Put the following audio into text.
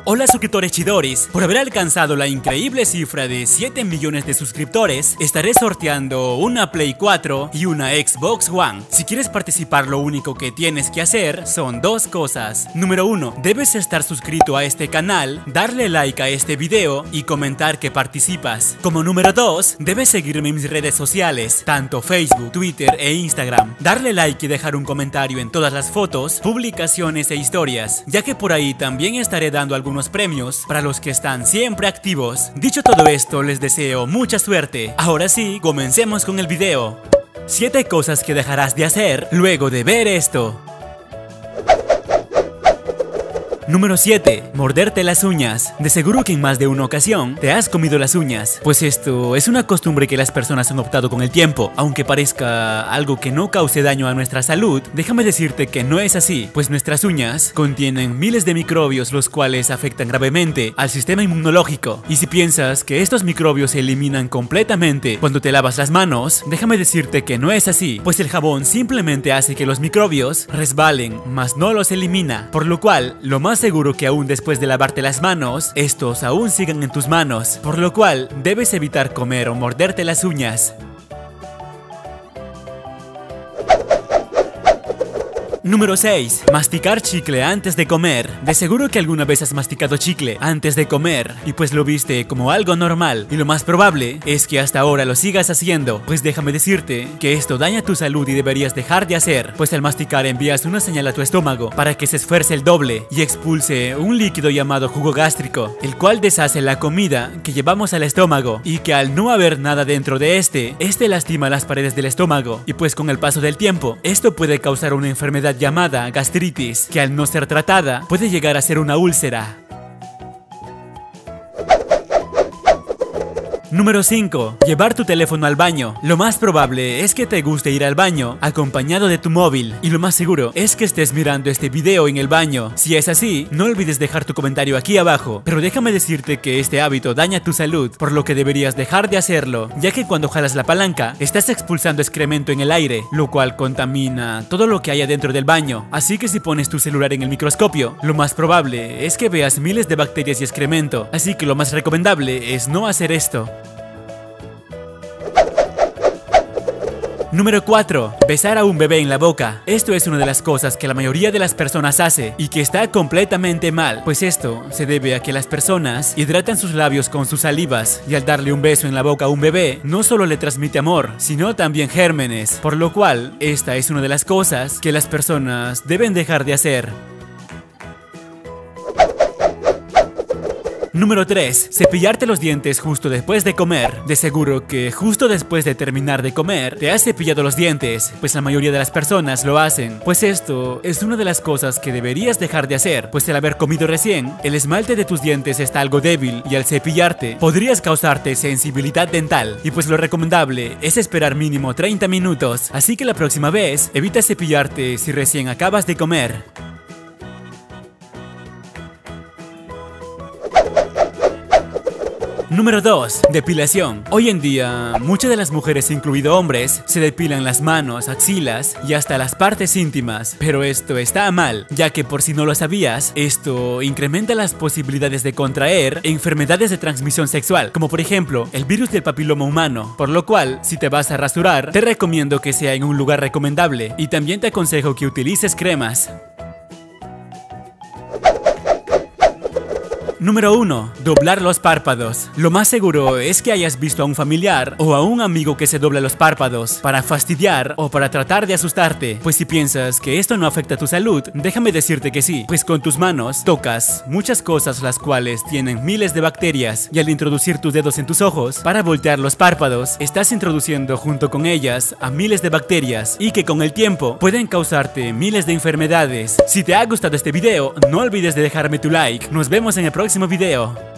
Hola suscriptores chidoris, por haber alcanzado la increíble cifra de 7 millones de suscriptores, estaré sorteando una Play 4 y una Xbox One. Si quieres participar, lo único que tienes que hacer son dos cosas. Número 1, debes estar suscrito a este canal, darle like a este video y comentar que participas. Como número 2, debes seguirme en mis redes sociales, tanto Facebook, Twitter e Instagram. Darle like y dejar un comentario en todas las fotos, publicaciones e historias, ya que por ahí también estaré dando algunos premios para los que están siempre activos. Dicho todo esto, les deseo mucha suerte. Ahora sí, comencemos con el video. 7 cosas que dejarás de hacer luego de ver esto. Número 7. Morderte las uñas. De seguro que en más de una ocasión te has comido las uñas, pues esto es una costumbre que las personas han optado con el tiempo. Aunque parezca algo que no cause daño a nuestra salud, déjame decirte que no es así, pues nuestras uñas contienen miles de microbios, los cuales afectan gravemente al sistema inmunológico. Y si piensas que estos microbios se eliminan completamente cuando te lavas las manos, déjame decirte que no es así, pues el jabón simplemente hace que los microbios resbalen, mas no los elimina, por lo cual lo más seguro que aún después de lavarte las manos, estos aún sigan en tus manos, por lo cual debes evitar comer o morderte las uñas. Número 6. Masticar chicle antes de comer. De seguro que alguna vez has masticado chicle antes de comer y pues lo viste como algo normal, y lo más probable es que hasta ahora lo sigas haciendo, pues déjame decirte que esto daña tu salud y deberías dejar de hacer, pues al masticar envías una señal a tu estómago para que se esfuerce el doble y expulse un líquido llamado jugo gástrico, el cual deshace la comida que llevamos al estómago, y que al no haber nada dentro de este lastima las paredes del estómago, y pues con el paso del tiempo esto puede causar una enfermedad llamada gastritis, que al no ser tratada puede llegar a ser una úlcera. Número 5. Llevar tu teléfono al baño. Lo más probable es que te guste ir al baño acompañado de tu móvil, y lo más seguro es que estés mirando este video en el baño. Si es así, no olvides dejar tu comentario aquí abajo, pero déjame decirte que este hábito daña tu salud, por lo que deberías dejar de hacerlo, ya que cuando jalas la palanca estás expulsando excremento en el aire, lo cual contamina todo lo que haya dentro del baño. Así que si pones tu celular en el microscopio, lo más probable es que veas miles de bacterias y excremento, así que lo más recomendable es no hacer esto. Número 4. Besar a un bebé en la boca. Esto es una de las cosas que la mayoría de las personas hace y que está completamente mal, pues esto se debe a que las personas hidratan sus labios con sus salivas, y al darle un beso en la boca a un bebé no solo le transmite amor, sino también gérmenes, por lo cual esta es una de las cosas que las personas deben dejar de hacer. Número 3. Cepillarte los dientes justo después de comer. De seguro que justo después de terminar de comer te has cepillado los dientes, pues la mayoría de las personas lo hacen. Pues esto es una de las cosas que deberías dejar de hacer, pues al haber comido recién, el esmalte de tus dientes está algo débil y al cepillarte podrías causarte sensibilidad dental, y pues lo recomendable es esperar mínimo 30 minutos, así que la próxima vez evita cepillarte si recién acabas de comer. Número 2. Depilación. Hoy en día, muchas de las mujeres, incluido hombres, se depilan las manos, axilas y hasta las partes íntimas, pero esto está mal, ya que por si no lo sabías, esto incrementa las posibilidades de contraer enfermedades de transmisión sexual, como por ejemplo el virus del papiloma humano, por lo cual si te vas a rasurar, te recomiendo que sea en un lugar recomendable, y también te aconsejo que utilices cremas. Número 1. Doblar los párpados. Lo más seguro es que hayas visto a un familiar o a un amigo que se dobla los párpados para fastidiar o para tratar de asustarte. Pues si piensas que esto no afecta a tu salud, déjame decirte que sí, pues con tus manos tocas muchas cosas las cuales tienen miles de bacterias, y al introducir tus dedos en tus ojos para voltear los párpados, estás introduciendo junto con ellas a miles de bacterias, y que con el tiempo pueden causarte miles de enfermedades. Si te ha gustado este video, no olvides de dejarme tu like. Nos vemos en el próximo video.